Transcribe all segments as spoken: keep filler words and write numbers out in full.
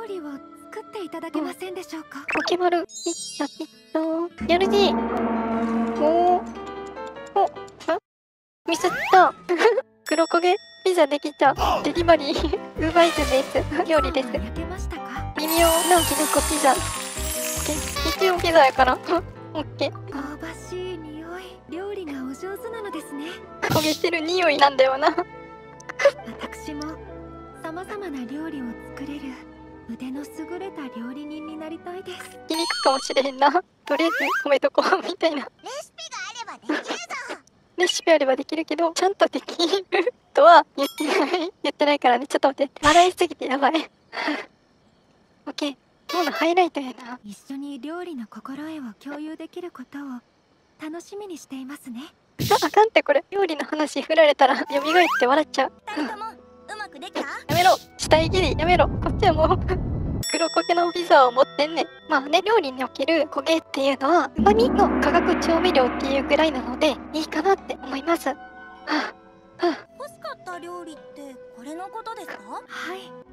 料理を作っていただけませんでしょうか。 ポケマルピッツァピッツァやるじ。おーおあミスった黒焦げピザできた。デリバリーウーバーイーツです。料理です。 焼けましたか。 微妙なキノコピザ。オッケー。一応ピザやからオッケー。 香ばしい匂い。料理がお上手なのですね。 焦げてる匂いなんだよな私も様々な料理を作れる腕の優れた料理人になりたいです。 気にくかもしれへんな。とりあえず褒めとこうみたいな。 レシピがあればできるぞ。 レシピあればできるけどちゃんとできるとは言ってない言ってないからね。ちょっと待って、笑いすぎてやばいオッケー。今日のハイライトやな。 一緒に料理の心得を共有できることを楽しみにしていますね。 あ、あかんってこれ。料理の話振られたら蘇って笑っちゃう。 二人ともうまくできた？ やめろ、死体切りやめろ。こっちはもう黒焦げのピザを持ってんねん。まあね、料理における焦げっていうのは旨味の化学調味料っていうぐらいなのでいいかなって思います。はあ、はあ、 欲しかった料理ってこれのことですか？ はい、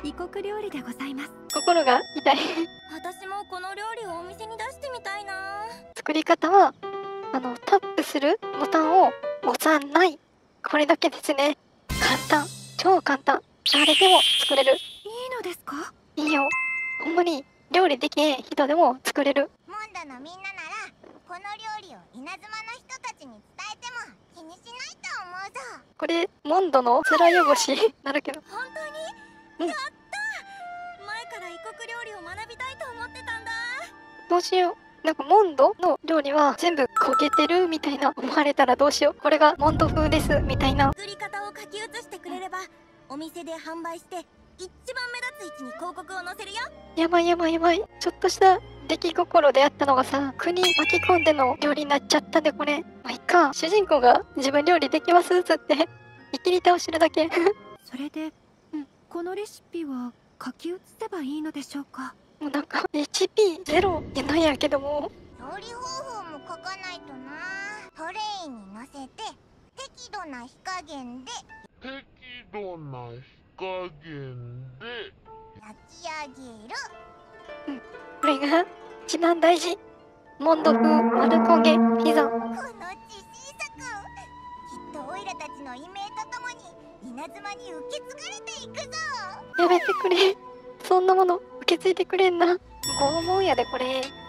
異国料理でございます。 心が痛い私もこの料理をお店に出してみたいな。 作り方はあのタップするボタンを押さない。これだけですね。簡単、超簡単。誰でも作れる。 いいのですか？ いいよ。ほんまに料理できへん人でも作れる。 モンドのみんなならこの料理を稲妻の人たちに伝えても気にしないと思うぞ。 これモンドの面汚しなるけど。 本当に、 うん、 やった前から異国料理を学びたいと思ってたんだ。 どうしよう。なんかモンドの料理は全部焦げてるみたいな思われたらどうしよう。これがモンド風ですみたいな。 作り方を書き写してくれればお店で販売して一番目立つ位置に広告を載せるよ。 やばいやばいやばい。ちょっとした出来心であったのがさ、国巻き込んでの料理になっちゃったでこれ。まあいっか。主人公が自分料理できますっつっていきり倒してるだけそれで、 うん、 このレシピは書き写せばいいのでしょうか？ もうなんか エイチピーゼロ やなんやけども。 調理方法も書かないとな。トレイに乗せて適度な火加減で適度な火加減で焼き上げる。 うん、これが一番大事。モンド風丸焦げピザ。 この自信作、きっとオイラたちの異名とともに稲妻に受け継がれていくぞ。 やめてくれ。そんなもの受け継いでくれんな。拷問やでこれ。